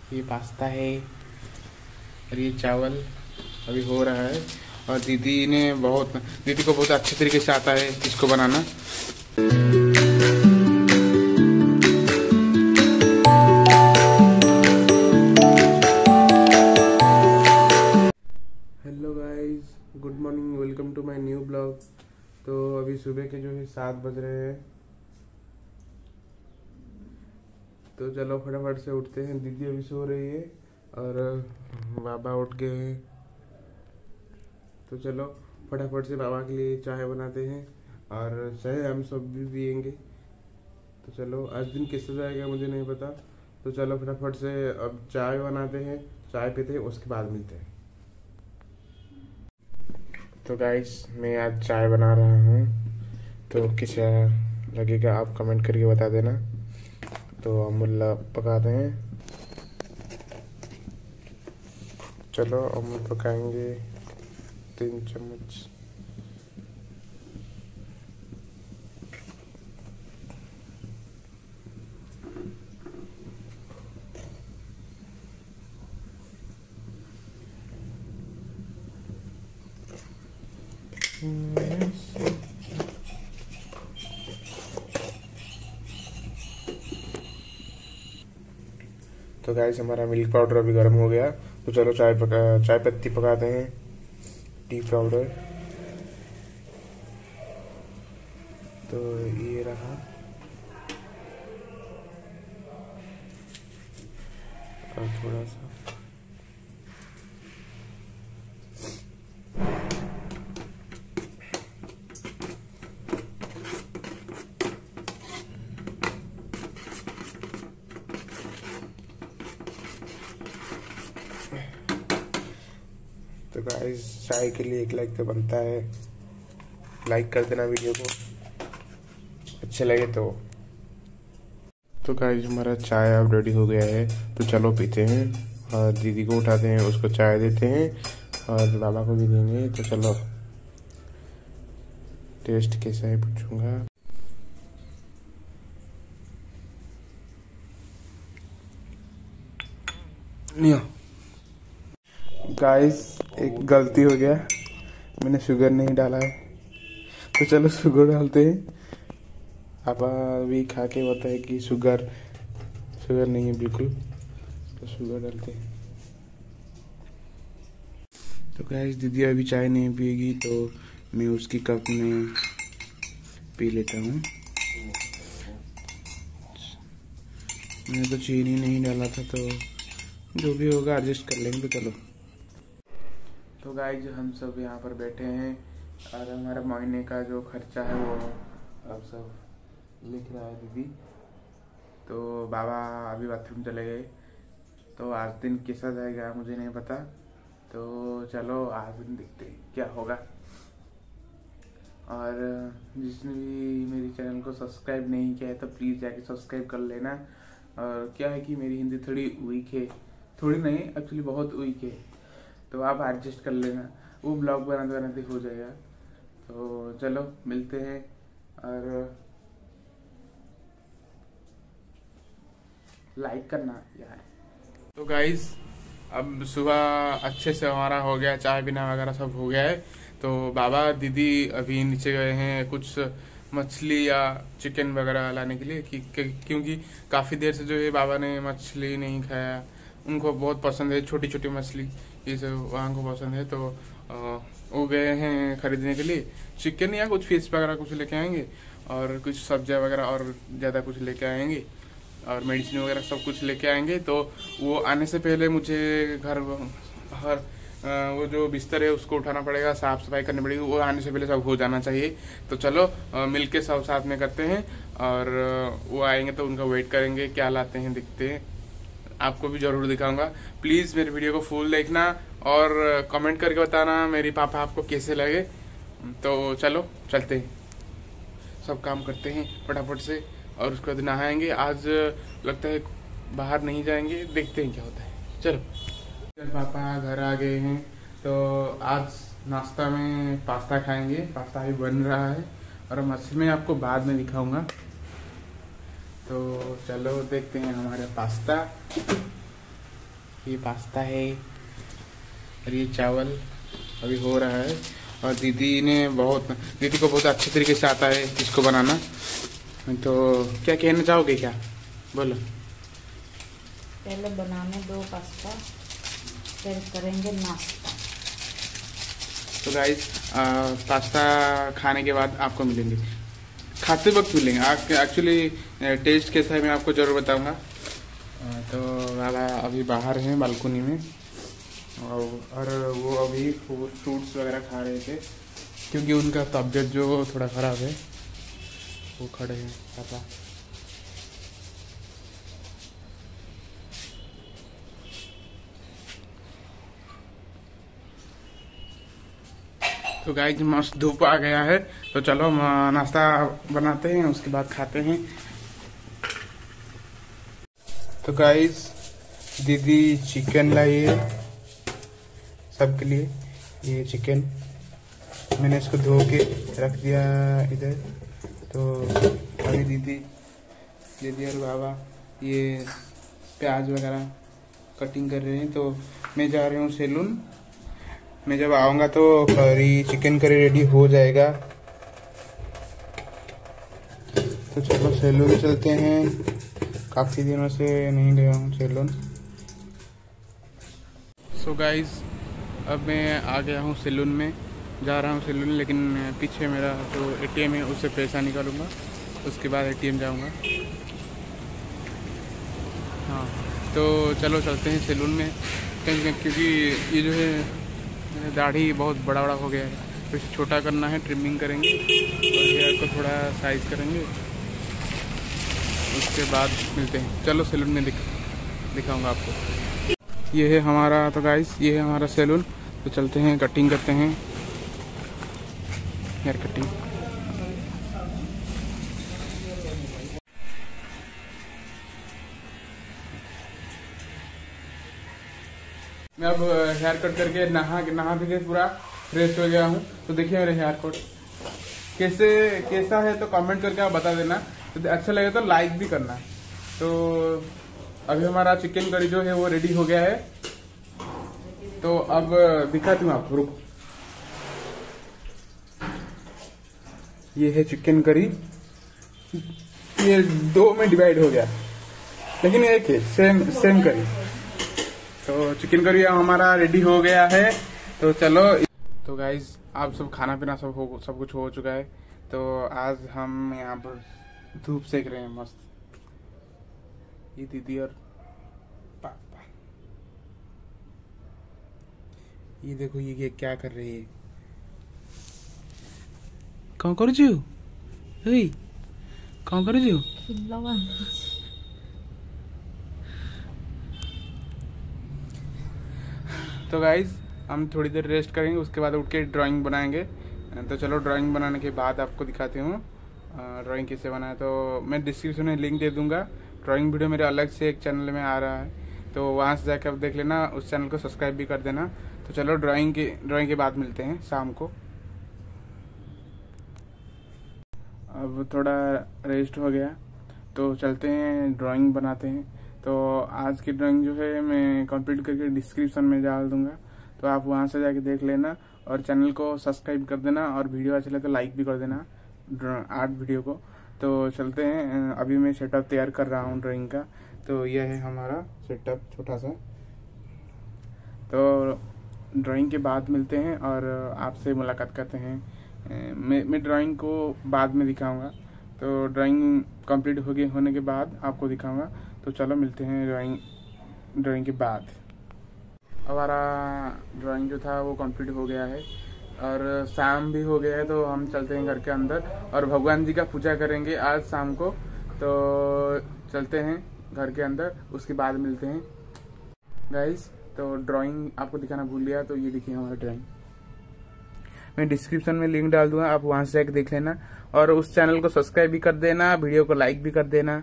ये पास्ता है और ये चावल अभी हो रहा है। और दीदी को बहुत अच्छे तरीके से आता है इसको बनाना। Hello guys, good morning, welcome to my new blog. तो अभी सुबह के जो है 7 बज रहे हैं, तो चलो फटाफट से उठते हैं। दीदी अभी सो रही है और बाबा उठ गए हैं, तो चलो फटाफट से बाबा के लिए चाय बनाते हैं और चाय हम सब भी पियेंगे। तो चलो आज दिन कैसे जाएगा मुझे नहीं पता, तो चलो फटाफट से अब चाय बनाते हैं, चाय पीते हैं, उसके बाद मिलते हैं। तो गाइस मैं आज चाय बना रहा हूँ, तो कैसा लगेगा आप कमेंट करके बता देना। तो अमूल पकाते हैं, चलो अमूल पकाएंगे 3 चम्मच। तो गाइस हमारा मिल्क पाउडर अभी गर्म हो गया, तो चलो चाय पत्ती पकाते हैं, टी पाउडर। तो ये रहा, और थोड़ा सा तो गाइस चाय के लिए 1 लाइक तो बनता है, लाइक कर देना वीडियो को अच्छे लगे तो गाइस हमारा चाय अब रेडी हो गया है, तो चलो पीते हैं और दीदी को उठाते हैं, उसको चाय देते हैं और बाबा को भी देंगे। तो चलो टेस्ट कैसा है पूछूंगा। गाइस एक गलती हो गया, मैंने शुगर नहीं डाला है, तो चलो शुगर डालते हैं। पापा भी खा के बताए कि शुगर नहीं है बिल्कुल, तो शुगर डालते हैं। तो गाइस दीदी अभी चाय नहीं पिएगी, तो मैं उसकी कप में पी लेता हूँ। मैंने तो चीनी नहीं डाला था, तो जो भी होगा एडजस्ट कर लेंगे। तो चलो, तो गाइस हम सब यहाँ पर बैठे हैं और हमारा महीने का जो खर्चा है वो अब सब लिख रहा है दीदी। तो बाबा अभी बाथरूम चले गए, तो आज दिन कैसा जाएगा मुझे नहीं पता, तो चलो आज दिन देखते हैं क्या होगा। और जिसने भी मेरी चैनल को सब्सक्राइब नहीं किया है तो प्लीज़ जाके सब्सक्राइब कर लेना। और क्या है कि मेरी हिंदी थोड़ी वीक है, थोड़ी नहीं एक्चुअली बहुत वीक है, तो आप एडजस्ट कर लेना, वो ब्लॉग बनाते बनाते हो जाएगा। तो चलो मिलते हैं और लाइक करना यार। तो गाइस अब सुबह अच्छे से हमारा हो गया, चाय पीना वगैरह सब हो गया है। तो बाबा दीदी अभी नीचे गए हैं कुछ मछली या चिकन वगैरह लाने के लिए, क्योंकि काफ़ी देर से जो है बाबा ने मछली नहीं खाया। उनको बहुत पसंद है छोटी छोटी मछली, ये सब वहाँ को पसंद है, तो वो गए हैं खरीदने के लिए चिकन या कुछ फिश वगैरह कुछ लेके आएंगे और कुछ सब्जियाँ वगैरह और ज़्यादा कुछ लेके आएंगे और मेडिसिन वगैरह सब कुछ लेके आएंगे। तो वो आने से पहले मुझे घर वो जो बिस्तर है उसको उठाना पड़ेगा, साफ सफाई करनी पड़ेगी, वो आने से पहले सब हो जाना चाहिए। तो चलो मिलके सब साथ में करते हैं और वो आएंगे तो उनका वेट करेंगे, क्या लाते हैं दिखते हैं, आपको भी जरूर दिखाऊंगा। प्लीज़ मेरे वीडियो को फुल देखना और कमेंट करके बताना मेरी पापा आपको कैसे लगे। तो चलो चलते हैं, सब काम करते हैं फटाफट से और उसके बाद नहाएंगे। आज लगता है बाहर नहीं जाएंगे, देखते हैं क्या होता है। चलो पापा घर आ गए हैं, तो आज नाश्ता में पास्ता खाएंगे, पास्ता भी बन रहा है और मछली में आपको बाद में दिखाऊंगा। तो चलो देखते हैं हमारे पास्ता। ये पास्ता है और ये चावल अभी हो रहा है। और दीदी को बहुत अच्छे तरीके से आता है इसको बनाना। तो क्या कहना चाहोगे, क्या बोलो? पहले बनाने दो पास्ता, फिर करेंगे नाश्ता। तो गाइस पास्ता खाने के बाद आपको मिलेंगे, खाते वक्त मिलेंगे। एक्चुअली टेस्ट कैसा है मैं आपको जरूर बताऊंगा। तो वाला अभी बाहर हैं बालकनी में और वो अभी फ्रूट्स वगैरह खा रहे थे क्योंकि उनका तबीयत जो थोड़ा ख़राब है। वो खड़े हैं पापा। तो गाइस मस्त धूप आ गया है, तो चलो नाश्ता बनाते हैं, उसके बाद खाते हैं। तो गाइस दीदी चिकन लाई है सबके लिए। ये चिकन मैंने इसको धो के रख दिया इधर। तो अभी दीदी और बाबा ये प्याज वगैरह कटिंग कर रहे हैं। तो मैं जा रही हूँ सैलून। मैं जब आऊँगा तो चिकन करी रेडी हो जाएगा। तो चलो सैलून चलते हैं, काफ़ी दिनों से नहीं गया हूँ सैलून। सो गाइज अब मैं आ गया हूँ सैलून में, जा रहा हूँ सैलून। लेकिन पीछे मेरा जो एटीएम है उससे पैसा निकालूंगा, उसके बाद एटीएम जाऊँगा। हाँ तो चलो चलते हैं सैलून में, क्योंकि ये जो है दाढ़ी बहुत बड़ा हो गया है, तो इसे छोटा करना है, ट्रिमिंग करेंगे और हेयर को थोड़ा साइज करेंगे, उसके बाद मिलते हैं। चलो सैलून में दिखाऊंगा आपको। ये है हमारा, तो गाइस ये है हमारा सैलून। तो चलते हैं, कटिंग करते हैं, हेयर कटिंग। मैं अब हेयर कट करके नहा के पूरा फ्रेश हो गया हूँ। तो देखिए मेरे हेयर कट कैसा है, तो कमेंट करके आप बता देना। तो अच्छा लगे तो लाइक भी करना। तो अभी हमारा चिकन करी जो है वो रेडी हो गया है। तो अब दिखाती हूँ आपको, रुको। ये है चिकन करी, ये 2 में डिवाइड हो गया, लेकिन एक है सेम करी। तो चिकन करी हमारा रेडी हो गया है। तो चलो। तो गाइज आप सब खाना पीना सब कुछ हो चुका है। तो आज हम यहाँ पर धूप सेक रहे हैं मस्त। ये दीदी और पापा, ये देखो ये क्या कर रही है। कौन करुछु? कौन करुछु? तो गाइज हम थोड़ी देर रेस्ट करेंगे, उसके बाद उठ के ड्राइंग बनाएंगे। तो चलो ड्राइंग बनाने के बाद आपको दिखाती हूँ ड्राइंग कैसे बनाए। तो मैं डिस्क्रिप्शन में लिंक दे दूंगा। ड्राइंग वीडियो मेरे अलग से एक चैनल में आ रहा है, तो वहाँ से जाकर आप देख लेना, उस चैनल को सब्सक्राइब भी कर देना। तो चलो ड्राइंग के बाद मिलते हैं शाम को। अब थोड़ा रेस्ट हो गया, तो चलते हैं ड्राइंग बनाते हैं। तो आज की ड्राइंग जो है मैं कंप्लीट करके डिस्क्रिप्शन में डाल दूंगा, तो आप वहां से जाके देख लेना और चैनल को सब्सक्राइब कर देना, और वीडियो अच्छा लगे तो लाइक भी कर देना आर्ट वीडियो को। तो चलते हैं, अभी मैं सेटअप तैयार कर रहा हूँ ड्राइंग का। तो यह है हमारा सेटअप छोटा सा। तो ड्राइंग के बाद मिलते हैं और आपसे मुलाकात करते हैं। मैं ड्राइंग को बाद में दिखाऊंगा। तो ड्राइंग कंप्लीट होने के बाद आपको दिखाऊंगा। तो चलो मिलते हैं ड्राइंग के बाद। हमारा ड्राइंग जो था वो कंप्लीट हो गया है और शाम भी हो गया है। तो हम चलते हैं घर के अंदर और भगवान जी का पूजा करेंगे आज शाम को। तो चलते हैं घर के अंदर, उसके बाद मिलते हैं गाइस। तो ड्राइंग आपको दिखाना भूल गया, तो ये देखिए हमारा ड्राइंग। मैं डिस्क्रिप्शन में लिंक डाल दूंगा, आप वहां से जाकर देख लेना और उस चैनल को सब्सक्राइब भी कर देना, वीडियो को लाइक भी कर देना।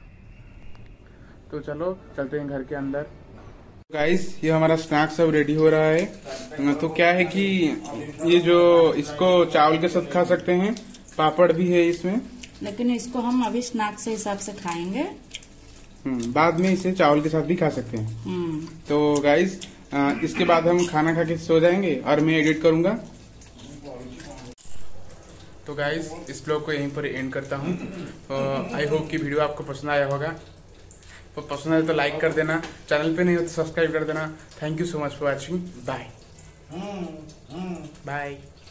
तो चलो चलते हैं घर के अंदर। गाइस ये हमारा स्नैक सब रेडी हो रहा है। तो क्या है कि ये जो इसको चावल के साथ खा सकते हैं, पापड़ भी है इसमें, लेकिन इसको हम अभी स्नैक्स के हिसाब से खाएंगे। बाद में इसे चावल के साथ भी खा सकते हैं। तो गाइज इसके बाद हम खाना खा के सो जाएंगे और मैं एडिट करूंगा। तो गाइज इस ब्लॉग को यहीं पर एंड करता हूँ। आई होप कि वीडियो आपको पसंद आया होगा। तो पसंद आए तो लाइक कर देना, चैनल पे नहीं हो तो सब्सक्राइब कर देना। Thank you so much for watching. Bye bye.